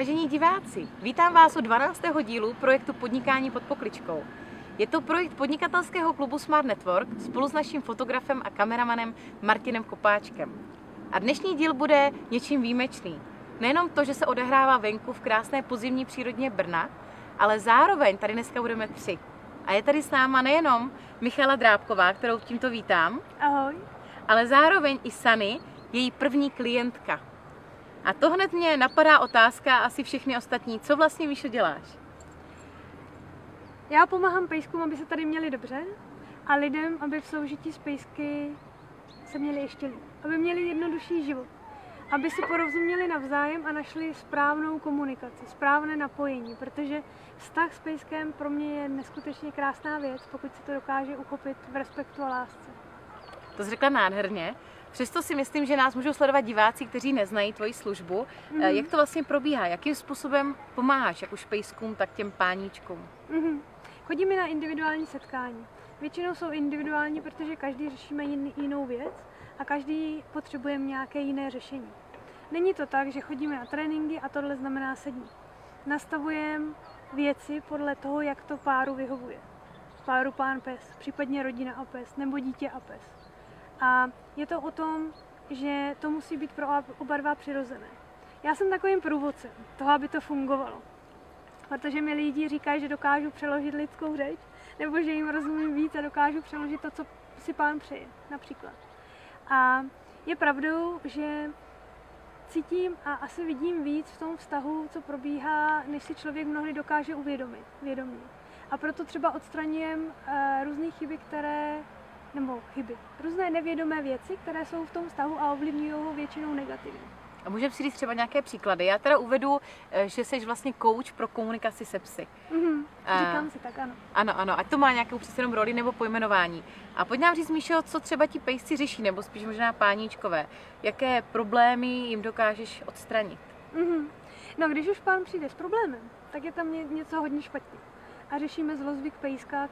Vážení diváci, vítám vás u 12. dílu projektu Podnikání pod pokličkou. Je to projekt podnikatelského klubu Smart Network spolu s naším fotografem a kameramanem Martinem Kopáčkem. A dnešní díl bude něčím výjimečný. Nejenom to, že se odehrává venku v krásné podzimní přírodě Brna, ale zároveň tady dneska budeme tři. A je tady s náma nejenom Michala Drábková, kterou tímto vítám. Ahoj. Ale zároveň i Sunny, její první klientka. A to hned mě napadá otázka, asi všechny ostatní. Co vlastně, Míšo, děláš? Já pomáhám pejskům, aby se tady měli dobře, a lidem, aby v soužití s pejsky se měli ještě líp. Aby měli jednodušší život. Aby si porozuměli navzájem a našli správnou komunikaci, správné napojení, protože vztah s pejskem pro mě je neskutečně krásná věc, pokud se to dokáže uchopit v respektu a lásce. To jsi řekla nádherně. Přesto si myslím, že nás můžou sledovat diváci, kteří neznají tvoji službu. Jak to vlastně probíhá? Jakým způsobem pomáháš, jak už pejskům, tak těm páníčkům? Chodíme na individuální setkání. Většinou jsou individuální, protože každý řešíme jinou věc a každý potřebuje nějaké jiné řešení. Není to tak, že chodíme na tréninky a tohle znamená sedí. Nastavujeme věci podle toho, jak to páru vyhovuje. Páru pán pes, případně rodina a pes, nebo dítě a pes. A je to o tom, že to musí být pro oba dva přirozené. Já jsem takovým průvodcem toho, aby to fungovalo. Protože mi lidi říkají, že dokážu přeložit lidskou řeč, nebo že jim rozumím víc a dokážu přeložit to, co si pán přeje, například. A je pravdou, že cítím a asi vidím víc v tom vztahu, co probíhá, než si člověk mnohdy dokáže uvědomit. A proto třeba odstraňujem různé různé nevědomé věci, které jsou v tom vztahu a ovlivňují ho většinou negativně. A můžeme si říct třeba nějaké příklady. Já teda uvedu, že jsi vlastně coach pro komunikaci se psy. Říkám si tak, ano. Ano, ať to má nějakou přece jenom roli nebo pojmenování. A pojď nám říct, Míšo, co třeba ti pejsci řeší, nebo spíš možná páníčkové. Jaké problémy jim dokážeš odstranit? No, když už pán přijde s problémem, tak je tam něco hodně špatně. A řešíme zlozvyk pejska,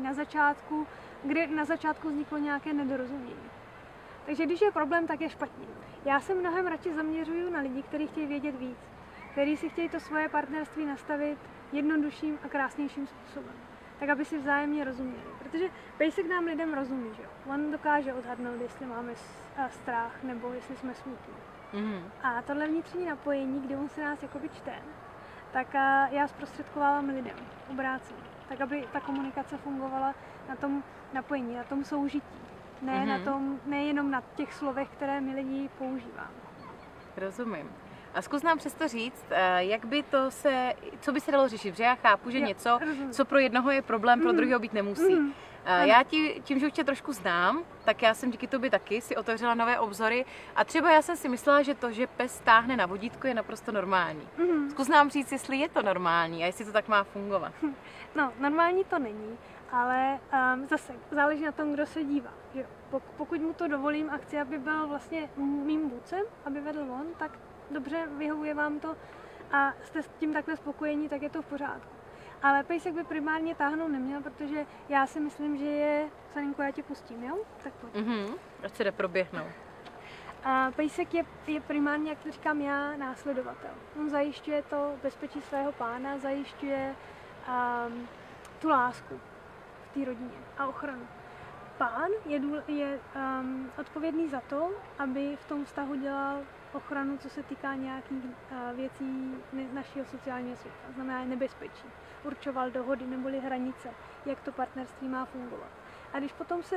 kde na začátku vzniklo nějaké nedorozumění. Takže když je problém, tak je špatně. Já se mnohem radši zaměřuju na lidi, kteří chtějí vědět víc, kteří si chtějí to svoje partnerství nastavit jednodušším a krásnějším způsobem, tak aby si vzájemně rozuměli. Protože pejsek nám lidem rozumí, že jo? On dokáže odhadnout, jestli máme strach nebo jestli jsme smutní. A tohle vnitřní napojení, kdy on se nás jakoby čte, tak já zprostředkovávám lidem obráceně, tak aby ta komunikace fungovala na tom napojení, na tom soužití. Nejenom na těch slovech, které my lidi používáme. Rozumím. A zkus nám přesto říct, co by se dalo řešit, protože já chápu, že něco, co pro jednoho je problém, pro druhého být nemusí. Já tím, že už tě trošku znám, tak já jsem díky tobě taky si otevřela nové obzory a třeba já jsem si myslela, že to, že pes táhne na vodítko, je naprosto normální. Zkus nám říct, jestli je to normální a jestli to tak má fungovat. No, normální to není, ale zase záleží na tom, kdo se dívá. Že pokud mu to dovolím a chci, aby byl vlastně mým vůdcem, aby vedl on, tak dobře, vyhovuje vám to a jste s tím takhle spokojení, tak je to v pořádku. Ale pejsek by primárně táhnout neměl, protože já si myslím, že je... Saninku, já tě pustím, jo? Tak pojď. Ať se jde proběhnout. A pejsek je primárně, jak to říkám já, následovatel. On zajišťuje to bezpečí svého pána, zajišťuje tu lásku v té rodině a ochranu. Pán je odpovědný za to, aby v tom vztahu dělal ochranu, co se týká nějakých věcí našeho sociálního světa, znamená nebezpečí. Určoval dohody neboli hranice, jak to partnerství má fungovat. A když potom se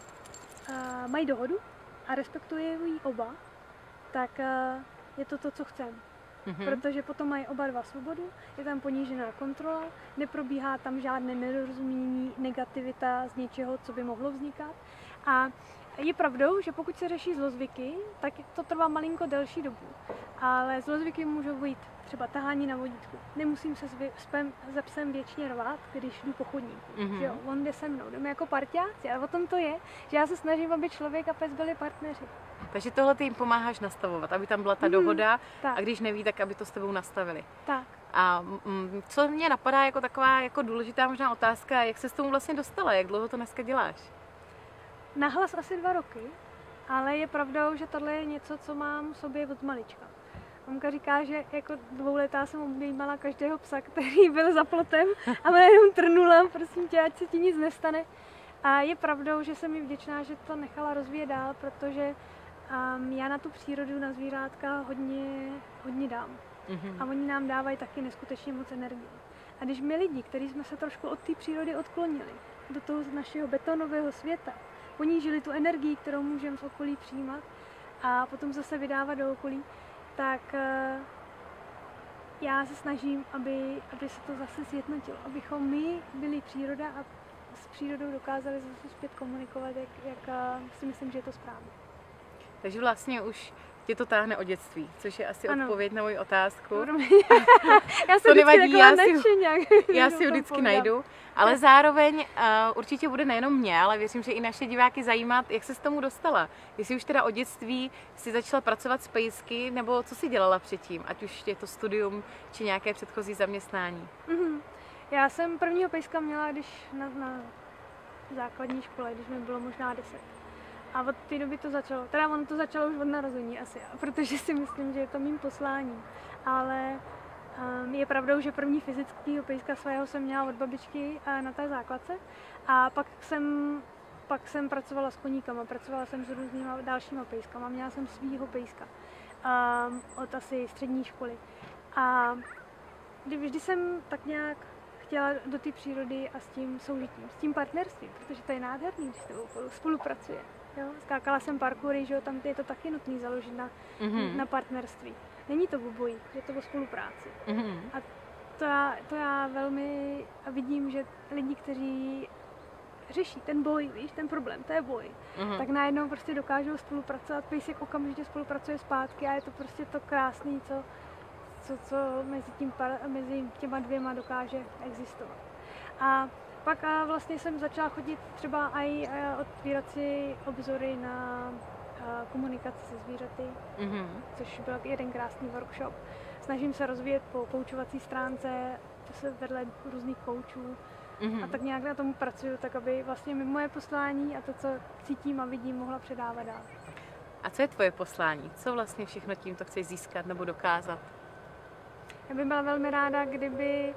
mají dohodu a respektují ji oba, tak je to, co chceme. Protože potom mají oba dva svobodu, je tam ponížená kontrola, neprobíhá tam žádné nedorozumění, negativita z něčeho, co by mohlo vznikat. A je pravdou, že pokud se řeší zlozvyky, tak to trvá malinko delší dobu. Ale zlozvyky můžou být třeba tahání na vodítku. Nemusím se se psem věčně rvát, když jdu po chodníku. Že jo, on jde se mnou, jdeme jako parťáci. A o tom to je, že já se snažím, aby člověk a pes byli partneři. Takže tohle ty jim pomáháš nastavovat, aby tam byla ta dohoda a když neví, tak aby to s tebou nastavili. Tak. A co mě napadá jako taková jako důležitá možná otázka, jak se s tomu vlastně dostala, jak dlouho to dneska děláš? Nahlas asi 2 roky, ale je pravdou, že tohle je něco, co mám v sobě od malička. Mamka říká, že jako 2letá jsem objímala každého psa, který byl za plotem a mě jenom trnula, prosím tě, ať se ti nic nestane. A je pravdou, že jsem mi vděčná, že to nechala rozvíjet dál, protože já na tu přírodu, na zvířátka hodně dám. A oni nám dávají taky neskutečně moc energie. A když my lidi, kteří jsme se trošku od té přírody odklonili do toho našeho betonového světa, ponížili tu energii, kterou můžeme z okolí přijímat a potom zase vydávat do okolí, tak já se snažím, aby se to zase sjednotilo, abychom my byli příroda a s přírodou dokázali zase zpět komunikovat, jak si myslím, že je to správně. Takže vlastně už tě to táhne od dětství, což je asi odpověď na moji otázku. Já jsem nevadí, já si ho vždycky najdu, ale zároveň určitě bude nejenom mě, ale věřím, že i naše diváky zajímat, jak se s tomu dostala. Jestli už teda od dětství si začala pracovat s pejsky, nebo co jsi dělala předtím, ať už je to studium, či nějaké předchozí zaměstnání. Já jsem prvního pejska měla, když na základní škole, když mi bylo možná 10. A od té doby to začalo, teda ono to začalo už od narození asi, protože si myslím, že je to mým posláním. Ale je pravdou, že první fyzického pejska svého jsem měla od babičky na té základce. A pak jsem pracovala s koníkama, pracovala jsem s různýma dalšíma pejskama, měla jsem svýho pejska od asi střední školy. A vždy jsem tak nějak chtěla do té přírody a s tím soužitím, s tím partnerstvím, protože to je nádherný, když se spolupracuje. Jo? Skákala jsem parkoury, že jo, tam je to taky nutné založit na partnerství. Není to o boji, je to o spolupráci. A to já velmi vidím, že lidi, kteří řeší ten boj, víš, ten problém, to je boj, tak najednou prostě dokážou spolupracovat, pejsek okamžitě spolupracuje zpátky a je to prostě to krásné, co mezi těma dvěma dokáže existovat. A pak vlastně jsem začala chodit třeba i otvírat si obzory na komunikaci se zvířaty, což byl jeden krásný workshop. Snažím se rozvíjet po koučovací stránce, vedle různých koučů a tak nějak na tom pracuju, tak aby vlastně moje poslání a to, co cítím a vidím, mohla předávat dál. A co je tvoje poslání? Co vlastně všechno tímto chceš získat nebo dokázat? Já bych byla velmi ráda, kdyby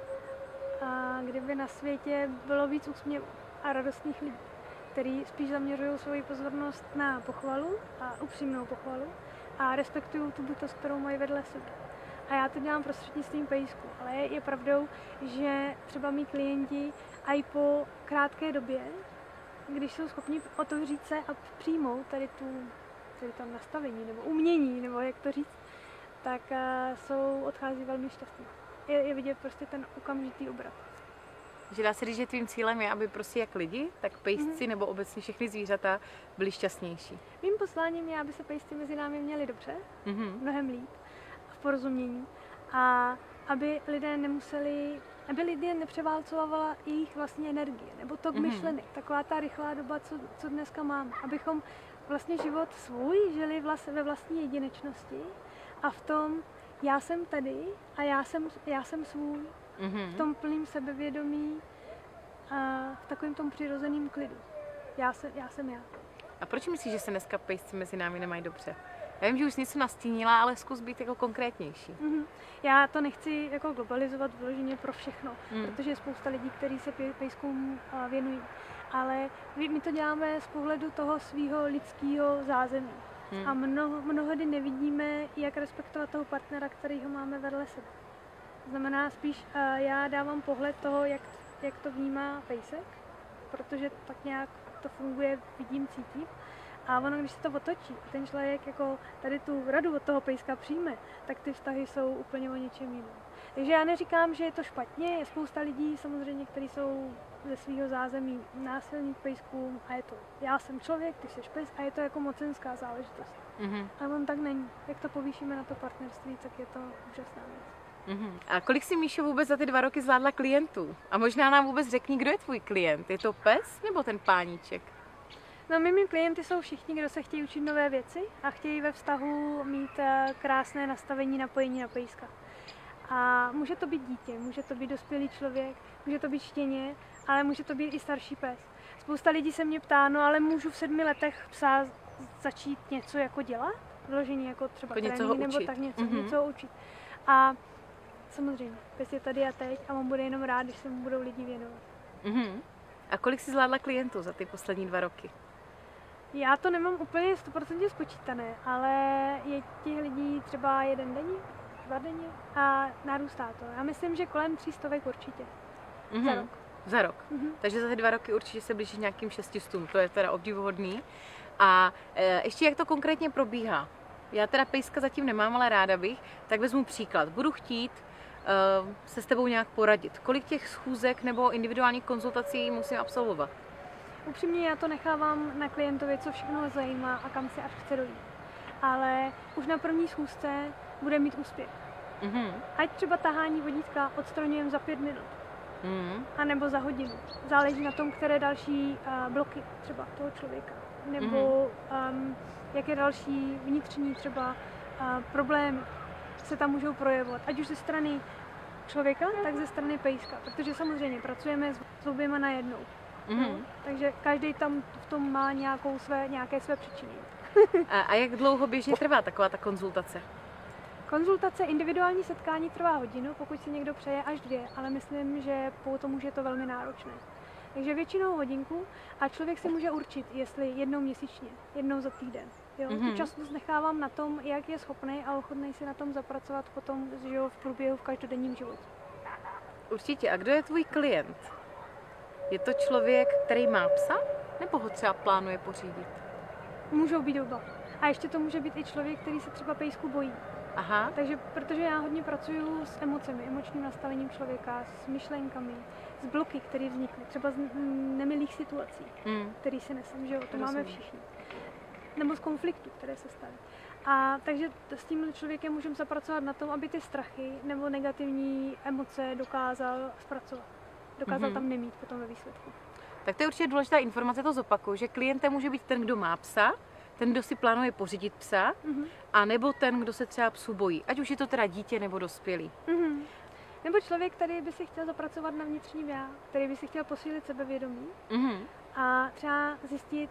na světě bylo víc úsměvů a radostných lidí, kteří spíš zaměřují svoji pozornost na pochvalu a upřímnou pochvalu a respektují tu bytost, kterou mají vedle sebe. A já to dělám prostřednictvím pejsku, ale je pravdou, že třeba mý klienti i po krátké době, když jsou schopni otevřít se a přijmout tady to nastavení nebo umění, nebo jak to říct, tak odchází velmi šťastní. Je vidět prostě ten okamžitý obrat. Že dá se říct, že tvým cílem je, aby prostě jak lidi, tak pejsci nebo obecně všechny zvířata byli šťastnější. Mým posláním je, aby se pejsci mezi námi měli dobře, mnohem líp, v porozumění a aby lidé nepřeválcovala jejich vlastní energie, nebo tok myšlenek, taková ta rychlá doba, co dneska mám, abychom vlastně život svůj žili ve vlastní jedinečnosti a v tom já jsem tady a já jsem svůj, v tom plným sebevědomí a v takovém tom přirozeném klidu. Já jsem já. A proč myslíš, že se dneska pejsci mezi námi nemají dobře? Já vím, že už jsi něco nastínila, ale zkus být jako konkrétnější. Já to nechci jako globalizovat vyloženě pro všechno, protože je spousta lidí, kteří se pejskům věnují. Ale my to děláme z pohledu toho svého lidského zázemí. A mnohdy nevidíme, jak respektovat toho partnera, kterýho máme vedle sebe. Znamená spíš, já dávám pohled toho, jak to vnímá pejsek, protože tak nějak to funguje, vidím, cítím. A ono, když se to otočí a ten člověk jako tady tu radu od toho pejska přijme, tak ty vztahy jsou úplně o něčem jiném. Takže já neříkám, že je to špatně, je spousta lidí samozřejmě, kteří jsou ze svého zázemí násilní k pejskům a je to, já jsem člověk, ty jsi pes a je to jako mocenská záležitost. Ale on tak není. Jak to povýšíme na to partnerství, tak je to úžasná věc. A kolik si, Míšo, vůbec za ty 2 roky zvládla klientů? A možná nám vůbec řekni, kdo je tvůj klient? Je to pes nebo ten páníček? No, mými klienty jsou všichni, kdo se chtějí učit nové věci a chtějí ve vztahu mít krásné nastavení napojení na pejska. A může to být dítě, může to být dospělý člověk, může to být štěně, ale může to být i starší pes. Spousta lidí se mě ptá, no ale můžu v 7 letech psa začít něco jako dělat? Vložení jako třeba Jako něco trénink ho nebo učit. tak něco ho učit. A samozřejmě, pes je tady a teď a on bude jenom rád, když se mu budou lidi věnovat. A kolik jsi zvládla klientů za ty poslední 2 roky? Já to nemám úplně 100% spočítané, ale je těch lidí třeba 1 denně, 2 denně a narůstá to. Já myslím, že kolem 300 určitě. Za rok. Za rok. Takže za ty 2 roky určitě se blíží nějakým 600, to je teda obdivuhodný. A ještě jak to konkrétně probíhá? Já teda pejska zatím nemám, ale ráda bych, tak vezmu příklad. Budu chtít se s tebou nějak poradit. Kolik těch schůzek nebo individuálních konzultací musím absolvovat? Upřímně já to nechávám na klientovi, co všechno ho zajímá a kam si až chce dojít. Ale už na první schůzce bude mít úspěch. Ať třeba tahání vodítka odstraňujeme za 5 minut. A nebo za hodinu. Záleží na tom, které další bloky třeba toho člověka. Nebo jaké další vnitřní třeba problémy se tam můžou projevovat. Ať už ze strany člověka, tak ze strany pejska. Protože samozřejmě pracujeme s oběma najednou. Takže každý tam v tom má nějaké své příčiny. A jak dlouho běžně trvá taková ta konzultace? Konzultace, individuální setkání trvá hodinu, pokud si někdo přeje až 2, ale myslím, že potom už je to velmi náročné. Takže většinou hodinku a člověk si může určit, jestli jednou měsíčně, jednou za týden. Jo? Tu časnost nechávám na tom, jak je schopný a ochotný si na tom zapracovat potom v průběhu v každodenním životě. Určitě. A kdo je tvůj klient? Je to člověk, který má psa, nebo ho třeba plánuje pořídit? Můžou být oba. A ještě to může být i člověk, který se třeba pejsku bojí. Aha. Takže, protože já hodně pracuju s emocemi, emočním nastavením člověka, s myšlenkami, s bloky, které vznikly, třeba z nemilých situací, které si nesem, že jo, to máme všichni. Nebo z konfliktů, které se staly. A takže s tím člověkem můžeme zapracovat na tom, aby ty strachy nebo negativní emoce dokázal zpracovat. Dokázal tam nemít potom ve výsledku. Tak to je určitě důležitá informace, to zopakuju, že klientem může být ten, kdo má psa, ten, kdo si plánuje pořídit psa, a nebo ten, kdo se třeba psu bojí. Ať už je to teda dítě nebo dospělý. Nebo člověk, který by si chtěl zapracovat na vnitřním já, který by si chtěl posílit sebevědomí a třeba zjistit,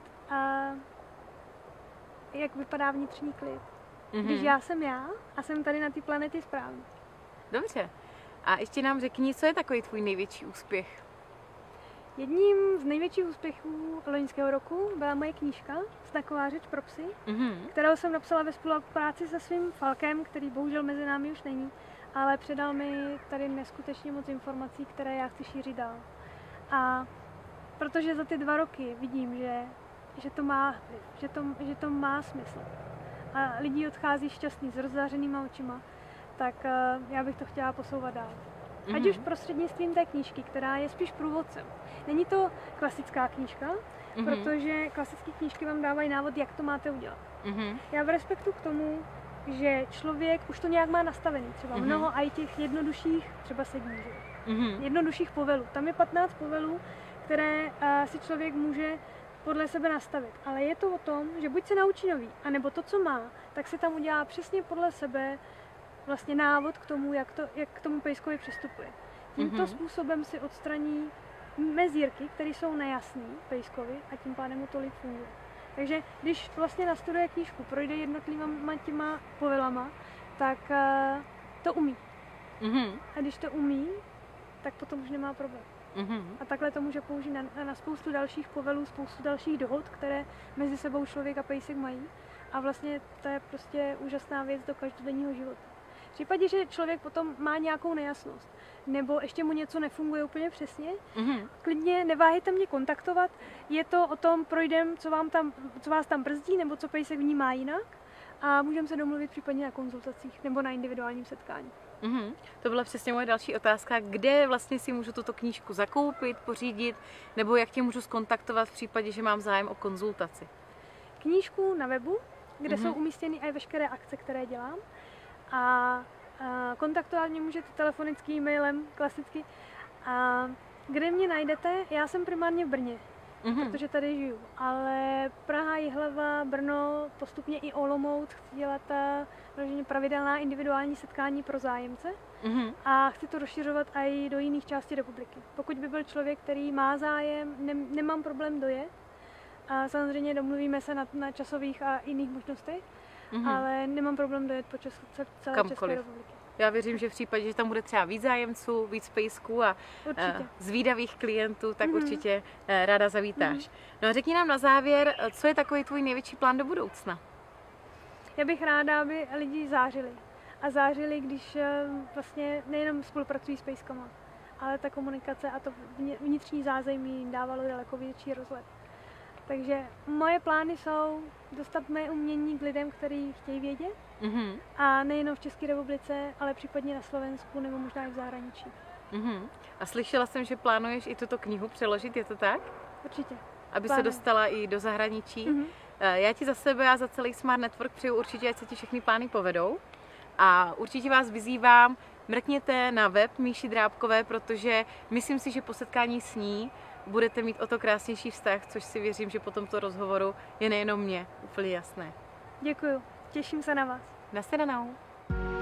jak vypadá vnitřní klid. Když já jsem já a jsem tady na té planetě správně. Dobře. A ještě nám řekni, co je takový tvůj největší úspěch? Jedním z největších úspěchů loňského roku byla moje knížka Znaková řeč pro psy, kterou jsem napsala ve spolupráci se svým Falkem, který bohužel mezi námi už není, ale předal mi tady neskutečně moc informací, které já chci šířit dál. A protože za ty 2 roky vidím, že to má smysl a lidi odchází šťastní s rozzářenýma očima, tak já bych to chtěla posouvat dál. Ať už prostřednictvím té knížky, která je spíš průvodcem. Není to klasická knížka, protože klasické knížky vám dávají návod, jak to máte udělat. Já v respektu k tomu, že člověk už to nějak má nastavený, třeba mnoho i těch jednodušších, třeba sedí, jednodušších povelů. Tam je 15 povelů, které si člověk může podle sebe nastavit. Ale je to o tom, že buď se naučí nový, anebo to, co má, tak si tam udělá přesně podle sebe vlastně návod k tomu, jak k tomu pejskovi přistupuje. Tímto způsobem si odstraní mezírky, které jsou nejasné pejskovi a tím pádem mu to líp funguje. Takže když vlastně nastuduje knížku, projde jednotlivýma těma povelama, tak to umí. A když to umí, tak potom už nemá problém. A takhle to může použít na spoustu dalších povelů, spoustu dalších dohod, které mezi sebou člověk a pejsek mají. A vlastně to je prostě úžasná věc do každodenního života. V případě, že člověk potom má nějakou nejasnost, nebo ještě mu něco nefunguje úplně přesně, klidně neváhejte mě kontaktovat. Je to o tom, projdem, co vás tam brzdí, nebo co pejsek vnímá jinak, a můžeme se domluvit případně na konzultacích nebo na individuálním setkání. To byla přesně moje další otázka, kde vlastně si můžu tuto knížku zakoupit, pořídit, nebo jak tě můžu skontaktovat v případě, že mám zájem o konzultaci. Knížku na webu, kde jsou umístěny i veškeré akce, které dělám. A kontaktovat mě můžete telefonicky, e-mailem, klasicky. A kde mě najdete? Já jsem primárně v Brně, protože tady žiju. Ale Praha, Jihlava, Brno, postupně i Olomouc chci dělat pravidelná individuální setkání pro zájemce. A chci to rozšiřovat i do jiných částí republiky. Pokud by byl člověk, který má zájem, nemám problém dojet. A samozřejmě domluvíme se na časových a jiných možnostech. ale nemám problém dojet po celé České republiky. Já věřím, že v případě, že tam bude třeba víc zájemců, víc pejsků a zvídavých klientů, tak určitě ráda zavítáš. No a řekni nám na závěr, co je takový tvůj největší plán do budoucna? Já bych ráda, aby lidi zářili. A zářili, když vlastně nejenom spolupracují s pejskama, ale ta komunikace a to vnitřní zázemí jim dávalo daleko větší rozhled. Takže moje plány jsou dostat mé umění k lidem, kteří chtějí vědět. A nejenom v České republice, ale případně na Slovensku nebo možná i v zahraničí. A slyšela jsem, že plánuješ i tuto knihu přeložit, je to tak? Určitě. Aby se dostala i do zahraničí. Já ti za sebe a za celý Smart Network přeju určitě, ať se ti všechny plány povedou. A určitě vás vyzývám, mrkněte na web Míši Drábkové, protože myslím si, že po setkání s ní budete mít o to krásnější vztah, což si věřím, že po tomto rozhovoru je nejenom mně úplně jasné. Děkuju, těším se na vás. Nashledanou.